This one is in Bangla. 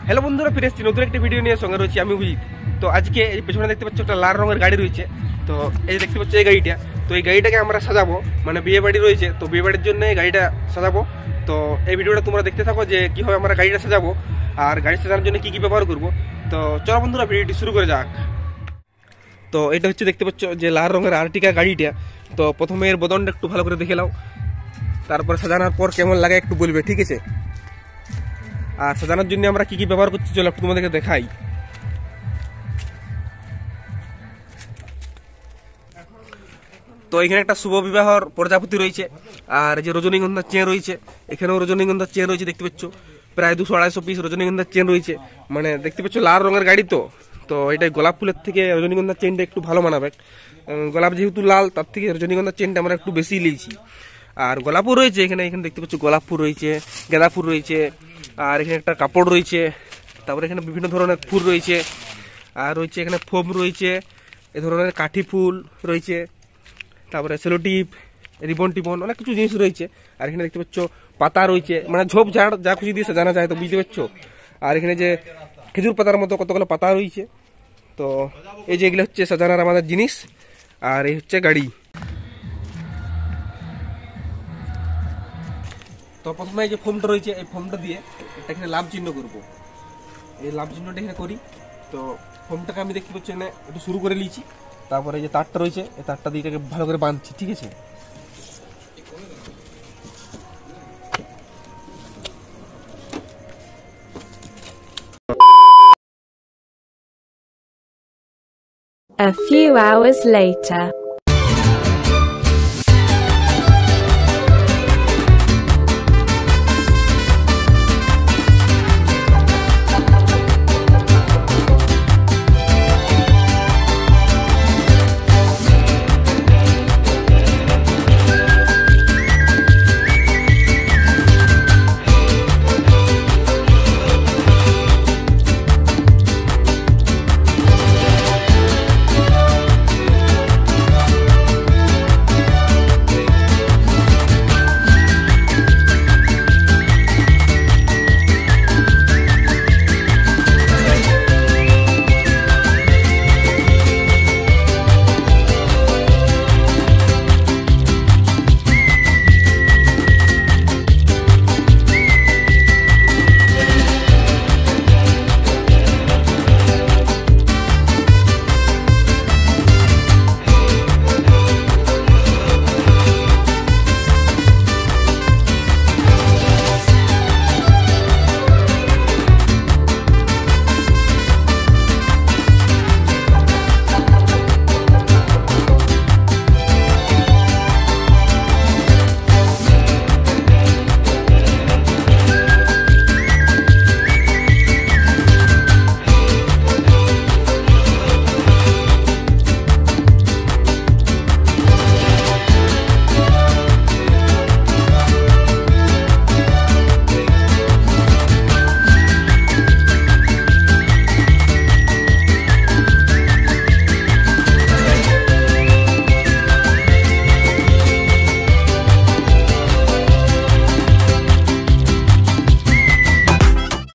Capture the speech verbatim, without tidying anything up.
হ্যালো বন্ধুরা, ফিরে এসেছি নতুন একটা ভিডিও নিয়ে। সঙ্গে রয়েছি আমি অভিজিৎ। তো আজকে এই পেছনে দেখতে পাচ্ছ একটা লাল রঙের গাড়ি রয়েছে। তো এই দেখতে পাচ্ছ এই গাড়িটা, তো এই গাড়িটাকে আমরা সাজাবো, মানে বিয়ে বাড়ি রয়েছে, তো বিয়ে বাড়ির জন্য এই গাড়িটা সাজাবো। তো এই ভিডিওটা তোমরা দেখতে থাকো যে কীভাবে আমরা গাড়িটা সাজাবো আর গাড়ি সাজানোর জন্য কী কী ব্যবহার করবো। তো চলো বন্ধুরা, ভিডিওটি শুরু করে যাক। তো এটা হচ্ছে দেখতে পাচ্ছ যে লাল রঙের আর্টিকা গাড়িটা। তো প্রথমে এর বদনটা একটু ভালো করে দেখে নাও, তারপরে সাজানোর পর কেমন লাগে একটু বলবে, ঠিক আছে? আর সাজানোর জন্য আমরা কি কি ব্যবহার করছি চলো একটু তোমাদেরকে দেখাই। তো এখানে একটা শুভ বিবাহর প্রজাপতি রয়েছে, আর যে রজনীগন্ধার চেন রয়েছে, এখানেও রজনীগন্ধার চেন রয়েছে দেখতে পাচ্ছ। প্রায় দুশো আড়াইশো পিস রজনীগন্ধার চেন রয়েছে, মানে দেখতে পাচ্ছ লাল রঙের গাড়ি। তো তো এটা গোলাপ ফুলের থেকে রজনীগন্ধার চেনটা একটু ভালো মানাবে। গোলাপ যেহেতু লাল, তার থেকে রজনীগন্ধার চেনটা আমরা একটু বেশি নিয়েছি। আর গোলাপও রয়েছে এখানে, এখানে দেখতে পাচ্ছ গোলাপ ফুল রয়েছে, গাঁদা ফুল রয়েছে, আর এখানে একটা কাপড় রয়েছে, তারপরে এখানে বিভিন্ন ধরনের ফুল রয়েছে, আর রয়েছে এখানে ফোম রয়েছে, এ ধরনের কাঠি ফুল রয়েছে, তারপরে সেলোটিপ, রিবন টিবন, অনেক কিছু জিনিস রয়েছে। আর এখানে দেখতে পাচ্ছ পাতা রয়েছে, মানে ঝোপ ঝাড় যা খুশি দিয়ে সাজানো যায়, তো বুঝতে পারছো। আর এখানে যে খেজুর পাতার মতো কতগুলো পাতা রয়েছে। তো এই যে এগুলো হচ্ছে সাজানোর আমাদের জিনিস, আর এই হচ্ছে গাড়ি। তো প্রথমে এই যে ফোমটা রয়েছে, এই ফোমটা দিয়ে একটা এখানে লাভ চিহ্ন করবো। এই লাভ চিহ্নটা এখানে করি। তো ফোমটাকে আমি দেখতে পাচ্ছি এখানে একটু শুরু করে নিয়েছি, তারপরে এই যে তারটা রয়েছে, এই তারটা দিয়ে এটাকে ভালো করে বাঁধছি, ঠিক আছে? A few hours later.